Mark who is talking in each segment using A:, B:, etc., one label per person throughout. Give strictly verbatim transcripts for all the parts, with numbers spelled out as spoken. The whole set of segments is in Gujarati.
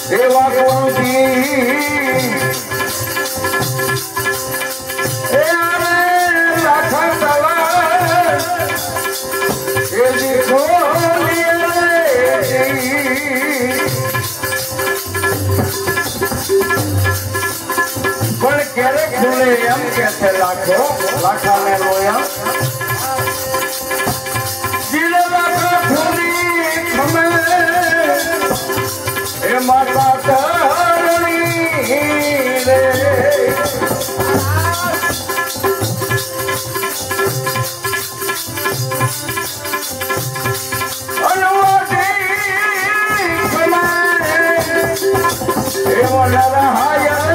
A: એવા કોણથી એ આરે રાખા તલા એ દીખો પણ ક્યારે ખુલે એમ કે છે લાખો લાખા ને રોયા જીલે લાખા ખુલી ખમે એ માતા કરણી રે અનવાદી ખમે એ મોલા હાયા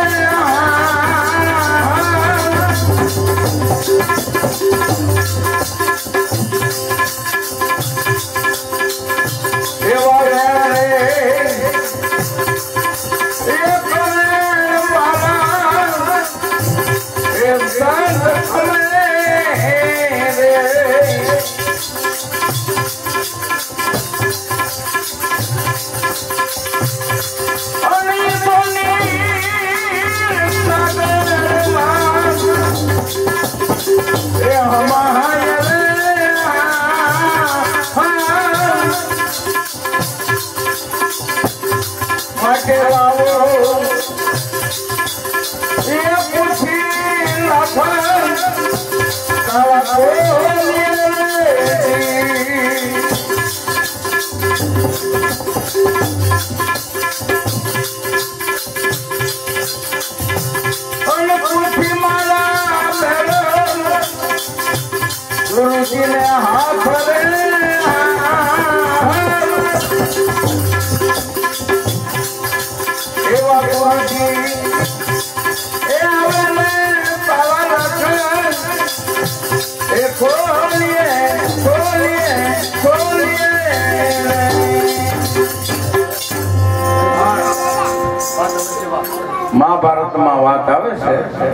A: महाभारत में बात आवे छे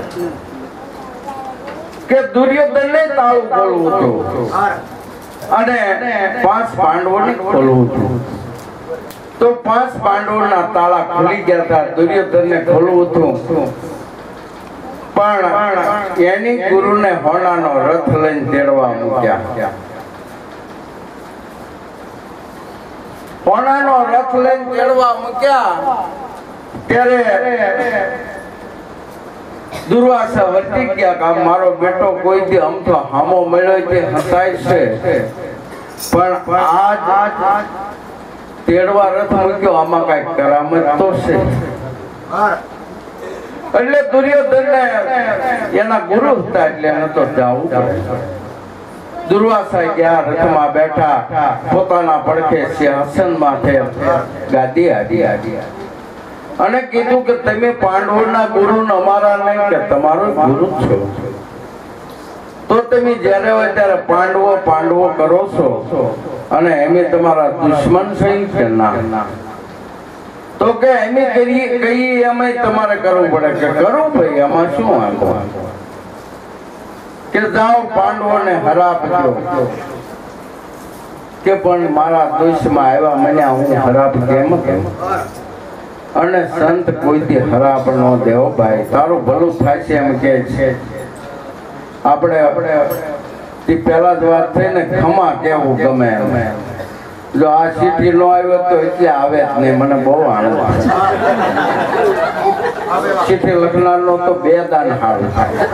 A: के दुर्योधन ने ताळું ખોલવું હતું અને પાંચ પાંડવોને ખોલવું હતું તો પાંચ પાંડવોના તાળા ખુલી ગયા હતા દુર્યોધનને ખોલવું હતું પણ એની ગુરુને હોનાનો રથ લઈને તેડવા મૂક્યા હોનાનો રથ લઈને તેડવા મૂક્યા ત્યારે દુર્વાસા વર્તી ગયા કે મારો બેટો કોઈ દી આમ તો હામો મળ્યો તે હસાય છે પણ આજ તેડવા રથ મૂક્યો આમાં કઈ કરામત તો છે એટલે દુર્યોધન ને એના ગુરુ હતા એટલે એને તો જવું પડે દુર્વાસા ગયા રથમાં બેઠા પોતાના પડખે સિંહાસન માથે ગાદી આડી આડી અને કીધું કે તમે પાંડવોના ગુરુ અમારા નહીં કે તમારો ગુરુ છો તો તમે જ્યારે હોય ત્યારે પાંડવો પાંડવો કરો છો અને એમે તમારા દુશ્મન છે કે ના તો કે એમે કરી કઈ એમે તમારે કરવું પડે કે કરવું ભાઈ એમાં શું આખો કે જાઓ પાંડવોને હરાપજો કે પણ મારા દુશ્મન આવ્યા મને હું હરાપ કેમ કેમ અને સંત કોઈથી હરાપ ન દેવો ભાઈ તારું ભલું થાય છે એમ કે છે આપણે આપણે તે પહેલા જ વાત થઈ ને ખમા કેવું ગમે જો આ ચીઠી નો આવ્યો તો એટલે આવે જ નહીં મને બહુ આનંદ ચીઠી લખનાર નો તો બે દાન હારું થાય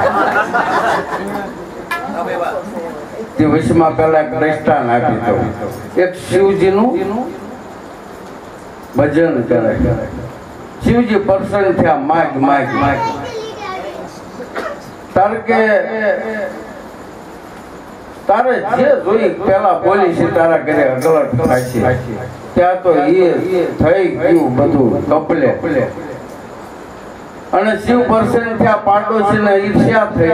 A: તે વિશ્વમાં પેલા એક દ્રષ્ટાન આપી દઉં એક શિવજીનું ભજન કરે શિવજી પ્રસન્ન થયા માગ માગ માગ તાર કે તારે જે જોઈ પેલા બોલી છે તારા ઘરે અગલટ થાય છે ત્યાં તો એ થઈ ગયું બધું કપલે અને શિવ પ્રસન્ન થયા પાડોશી ને ઈર્ષ્યા થઈ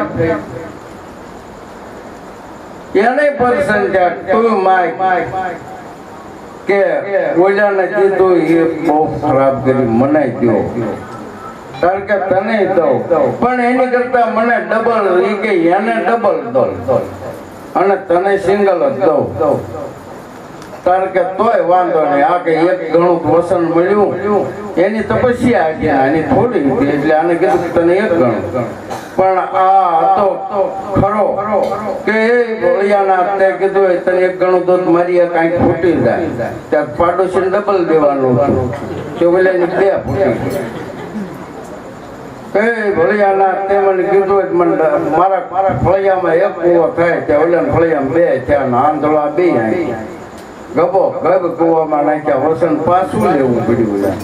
A: એને પ્રસન્ન થયા તું માગ કે ઓલાને કીધું એ બહુ ખરાબ કરી મનાઈ ગયો કારણ કે તને દઉં પણ એની કરતા મને ડબલ એ કે એને ડબલ દો અને તને સિંગલ જ દઉં તાર કે તોય વાંધો નહીં, આ કે એક ગણું વસન મળ્યું એની તપસ્યા હતી એની થોડી હતી એટલે આને કીધું તને એક ગણું. પણ આ તો ખરો કે ભોળિયાના તે કીધું તને એક ગણું દૂધ મારી કાંઈક ફૂટી જાય ત્યાં પાડોશી ડબલ દેવાનું હતું ચોગલાની બે ફૂટી. એ ભોળિયાના તે મને કીધું મને મારા ફળિયામાં એક કૂવો થાય ત્યાં ઓલા ફળિયામાં બે ત્યાં આંધળા બે ગબો ગબ કૂવામાં નાખ્યા વસન પાછું લેવું પડ્યું.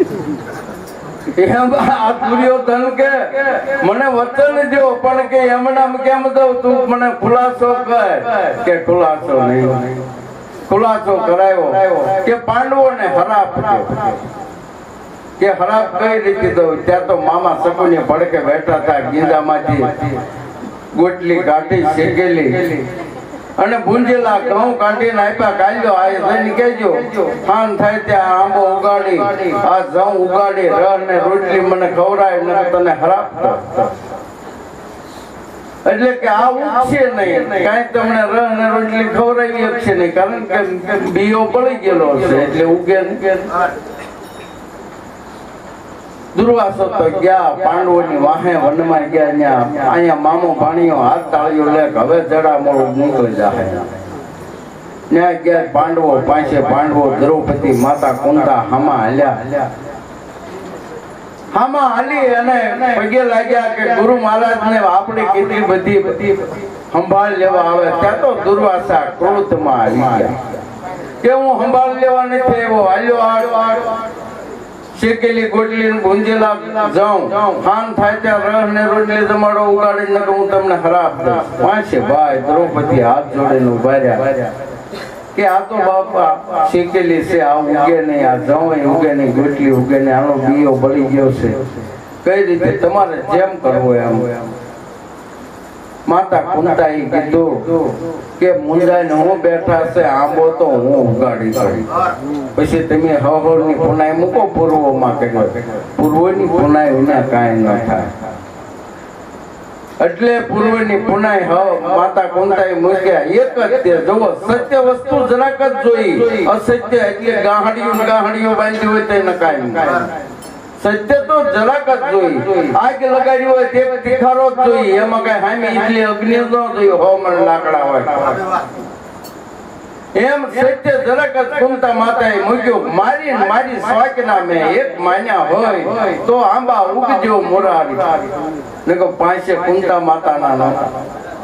A: દુર્યોધન કે મને વચન દો પણ કે એમનામ કેમ દઉં તું મને ખુલાસો કર કે ખુલાસો નહીં. ખુલાસો કરાયો કે પાંડવોને હરાપ કે હરાપ કઈ રીતે દઉં. ત્યાં તો મામા સકુને ભડકે બેઠા હતા ગીંદામાંથી ગોટલી કાઢી શેકેલી અને ભૂંજેલા ઘઉં કાઢીને આપ્યા. કાઢ્યો આ જઈને કહેજો ખાન થાય ત્યાં આંબો ઉગાડી આ ઘઉં ઉગાડી રહ ને રોટલી મને ખવડાય ને તને હરાપ. એટલે કે આ ઉગશે નહીં કાંઈ તમને રહ ને રોટલી ખવડાવી શકશે નહીં કારણ કે બીઓ પડી ગયેલો હશે એટલે ઉગે નહીં. દુર્વાસો તો ગયા પાંડવોની વાહે વનમાં ગયા. ત્યાં અહીંયા મામો ભાણીઓ હાથ તાળીઓ લે હવે જડા મોડું નીકળી જાય. ત્યાં ગયા પાંડવો પાસે પાંડવો દ્રૌપદી માતા કુંતા હામા હાલ્યા. હામા હાલી અને પગે લાગ્યા કે ગુરુ મહારાજ ને આપણે કેટલી બધી બધી સંભાળ લેવા આવે. ત્યાં તો દુર્વાસા ક્રોધમાં આવી ગયા કે હું સંભાળ લેવા નથી એવો હાલ્યો આડ શેકેલી ગોટલી ભૂંજેલા જાઉં ખાન થાય ત્યાં રહ ને રોટલી તમારો ઉગાડી ને હું તમને હરાપ વાંચે. ભાઈ દ્રૌપદી હાથ જોડીને ઉભા રહ્યા કે આ તો બાપા શેકેલી છે આ ઉગે નહીં આ જાઉં ઉગે નહીં ગોટલી ઉગે નહીં આનો બીયો બળી ગયો છે કઈ રીતે તમારે જેમ કરવો એમ. માતા કુંતાએ કીધું કે મુંડાઈને હું બેઠા છે આંબો તો હું ઉગાડી કરી પછી તમે હવળની પુનાઈ મૂકો પૂર્વમાં કર્યો. પૂર્વની પુનાઈ વિના કાંઈ ન થાય એટલે પૂર્વની પુનાઈ હવ માતા કુંતાએ મૂક્યા. એક જ તે જોવો સત્ય વસ્તુ જરાક જ જોઈ અસત્ય એટલે ગાહડીઓ ગાહડીઓ બાંધી હોય તો એને કાંઈ સત્ય તો જરાક જ જોઈ. આગ લગાડી હોય તે તીખારો જ જોઈ એમાં કઈ હામી એટલે અગ્નિ ન જોયું હોમણ લાકડા હોય એમ સત્ય જરાક જ કુંતા માતાએ મૂક્યું. મારી મારી સ્વાકના મેં એક માન્યા હોય તો આંબા ઉગજો મોરારી ને કે પાંચે કુંતા માતાના નામ.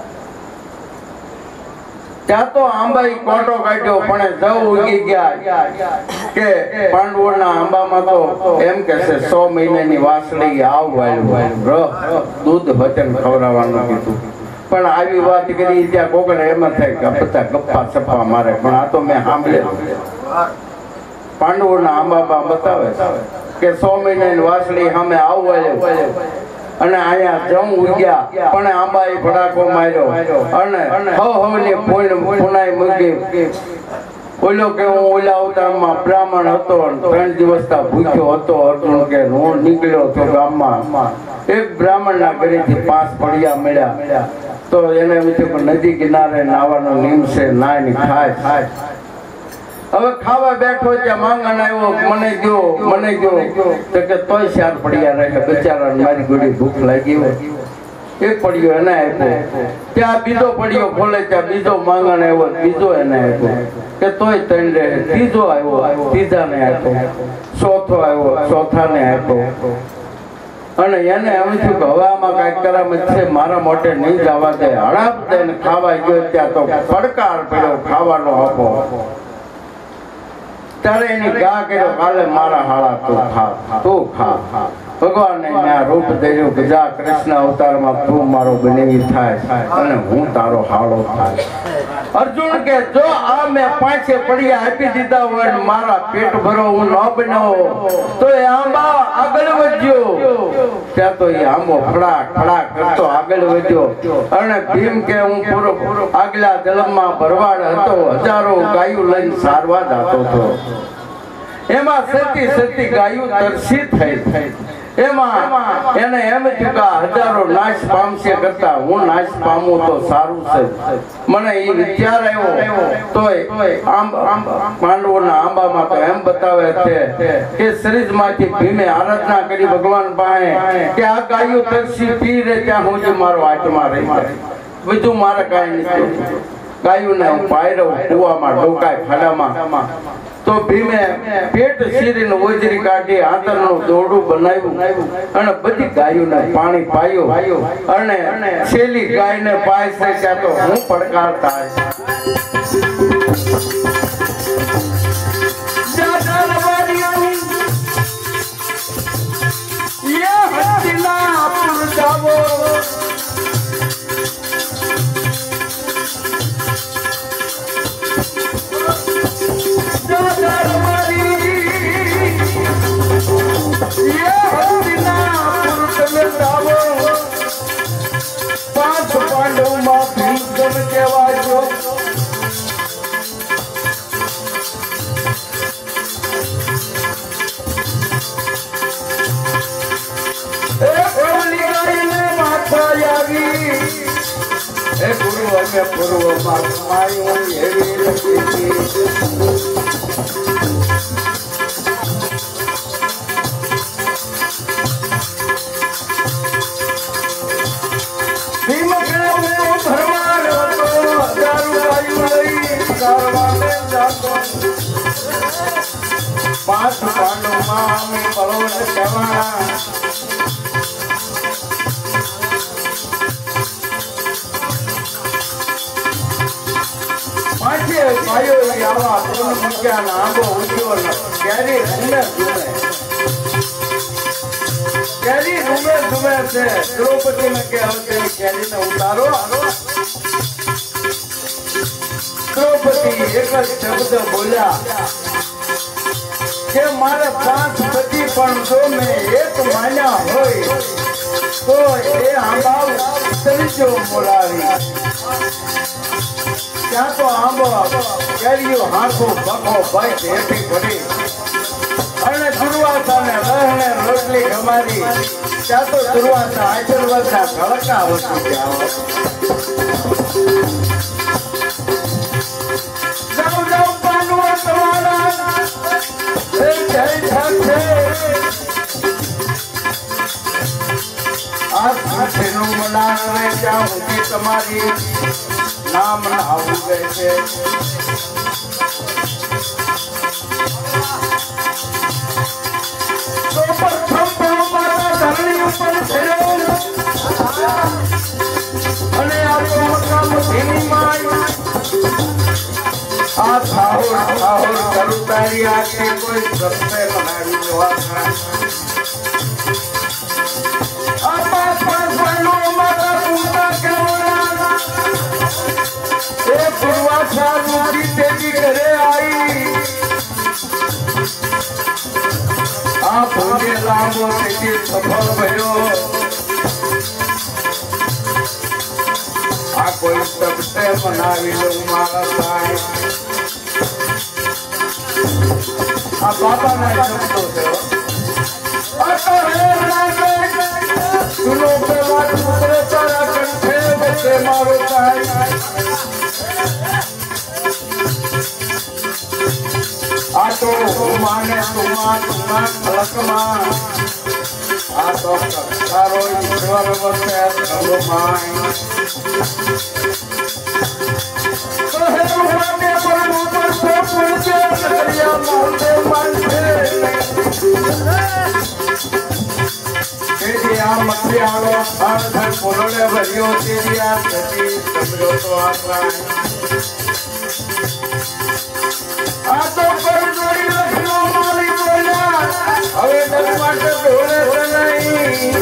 A: ત્યાં તો આંબાઈ કોટો કાઢ્યો પણ જવ ઉગી ગયા કે પાંડવોના આંબામાં તો એમ કે છે સો મહિનાની વાસળી આવ વાળ્યું દૂધ વચન ખવડાવવાનું કીધું. પણ આવી વાત કરી ત્યાં કોકડે એમ થાય કે બધા ગપ્પા સપ્પા મારે પણ આ તો મેં સાંભળેલું. પાંડવોના આંબામાં બતાવે કે સો મહિનાની વાસળી સામે આવ વાળ્યું અને અહીંયા જમ ઉગ્યા પણ આંબાએ ભડાકો માર્યો અને હવ હવની પુનાઈ મૂકી. ઓલો કે હું ઓલા અવતારમાં બ્રાહ્મણ હતો ત્રણ દિવસ ભૂખ્યો હતો અર્જુન કે હું નીકળ્યો તો ગામમાં એક બ્રાહ્મણના ઘરેથી પાંચ પડિયા મળ્યા તો એને નદી કિનારે નાવાનો નિયમ છે નાય ખાય. હવે ખાવા બેઠો ત્યાં માંગણ આવ્યો મને ગયો મને ગયો તો કે તોય ચાર પડ્યા રહે બચારા મારી ગોળી ભૂખ લાગી હોય. એક પડ્યો એને આપ્યો ત્યાં બીજો પડ્યો ખોલે ત્યાં બીજો માંગણ આવ્યો બીજો એને આપ્યો કે તોય ત્રણ રહે. ત્રીજો આવ્યો ત્રીજાને આપ્યો ચોથો આવ્યો ચોથાને આપ્યો અને એને એમ થયું કે હવે આમાં કઈક કરામત છે મારા મોટે નહીં જવા દે. હડાપ દઈને ખાવા ગયો ત્યાં તો પડકાર પડ્યો ખાવાનો આપો. ત્યારે એની ગા કર્યો કાલે મારા હાળા તું ખા તું ખા. ભગવાને ત્યાં રૂપ ધર્યું કે જા કૃષ્ણ અવતારમાં તું મારો બનેવી થાય અને હું તારો હાળો થાય. અર્જુન કે જો આ મેં પાંચે પડિયા આપી દીધા હોય મારા પેટ ભરો હું ન બનાવો તો એ આંબા આગળ વધ્યો. ત્યાં તો એ આંબો ફડાક ફડાક કરતો આગળ વધ્યો અને ભીમ કે હું પૂરો આગલા જન્મમાં ભરવાડ હતો હજારો ગાયું લઈને સારવા જતો હતો. એમાં સતી સતી ગાયું તરસી થઈ એમાં એને એમ થયું કે હજારો નાશ પામશે કરતા હું નાશ પામું તો સારું છે. મને એ વિચાર આવ્યો તોય આમ પાંડવોના આંબામાં તો એમ બતાવે છે કે શરીરમાંથી ભીમે આરાધના કરી ભગવાન પાસે કે આ ગાયો તરસી પી રે ત્યાં હું જ મારો આત્મા રહી જાય, બીજું મારે કાંઈ નથી. ગાયોને હું પાયરો કુવામાં ડોકાય ખાડામાં તો ભીમે પેટ શીરીને ઓજરી કાઢી આંતરનું દોરડું બનાવ્યું અને બધી ગાયોને પાણી પાયું અને છેલ્લી ગાયને પાય છે ત્યાં તો હું પડકારતા પૂર્વ માયું એવી લખી પાંચ પાંડવમાં અમે પલોટ કહેવાના પાંચે ભાઈઓ આવા પૂર્ણ મૂક્યા આંબો ઉઠ્યો ક્યારે રૂમે રૂમે ક્યારે રૂમે રૂમે છે દ્રૌપદી ને કે હવે ક્યારે ને ઉતારો દ્રૌપદી એક જ શબ્દ બોલ્યા કે મારે પાંચ પતિ પણ જો મેં એક માન્યા હોય તો એ આંબા ત્રીજો બોલાવી ત્યાં તો આંબો કેરીઓ હાથો બખો ભાઈ હેઠી પડી અને દુર્વાસાને લહેણે રોટલી ગમારી ત્યાં તો દુર્વાસા આશીર્વાદના ધડકા વધી ગયા. જાઓ જાઓ પાંડવો તમારા જય ઠાકરે આ સાથેનું મનાવે ત્યાં સુધી તમારી નામ આવું ગયે છે. તો પ્રથમ માતા ધરણી ઉપર થયો અને આ મકામ ધીની માય આ થાહોર થાહોર કરું તારી આંખે કોઈ સત્ય બનાવી જોવા આ પાંચ પાંચ ભાઈનો માતા પૂરતા કેવડા એ પૂર્વાસા રૂપી તેજી ઘરે આવી આ ભોગે લાંબો તેથી સફળ ભયો આ કોઈ સત્ય બનાવી લઉં મારા સાહેબ. આ બાબાના શબ્દો છે સુનો પેલા પુત્ર તારા કંઠે વચ્ચે મારો સાહેબ. આ તો માને તુમા તુમા ફલકમાં આ તો તારો ઈશ્વર વસે સર્વમાય તો હે ભગવાને પરમ ઉપર સો પુણ્ય કર્યા માનતે માનતે તેજી આ મથિયાળો આર્થક બોલડે ભર્યો તેજી આ સતી સમજો તો આત્મા આ તો કરજોડી લખનો માલી બોલ્યા હવે દરવાટ ઢોળે નહીં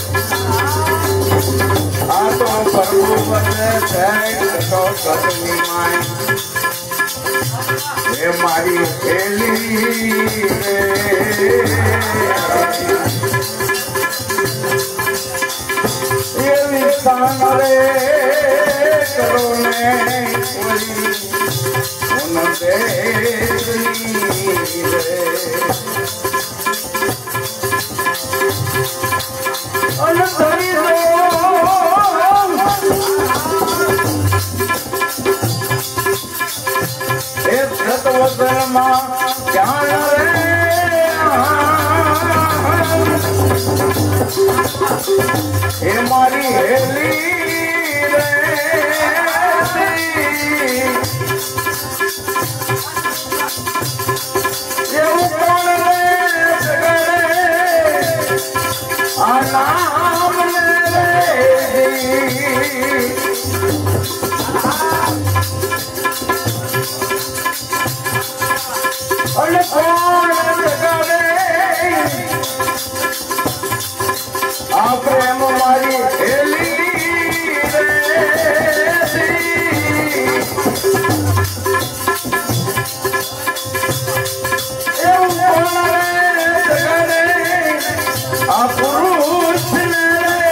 A: આ તો પ્રભુ બને છે તો કરની માય એ મારી ખેલી એવી સાંગરે કરો ને કોઈ માં ધ્યાન રે એ મારી હેલી રે એવું કોણ રે આ નામ રે અને કોણ જગાડે આ પ્રેમ મારી હેલી રે એવું કોણ રે જગાડે આ પુરુષ ને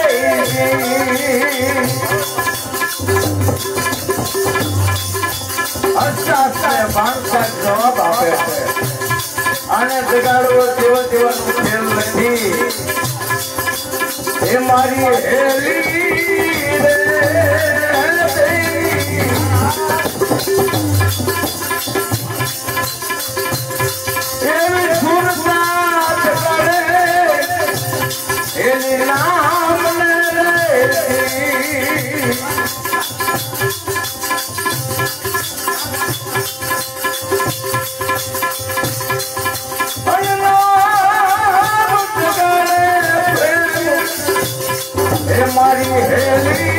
A: જવાબ આપે છે આને જગાડવો જેવો જીવન ખેલ નથી એ મારી હેલી રે એવી સુરતા જગાડે એની નામ ને મારી હેલી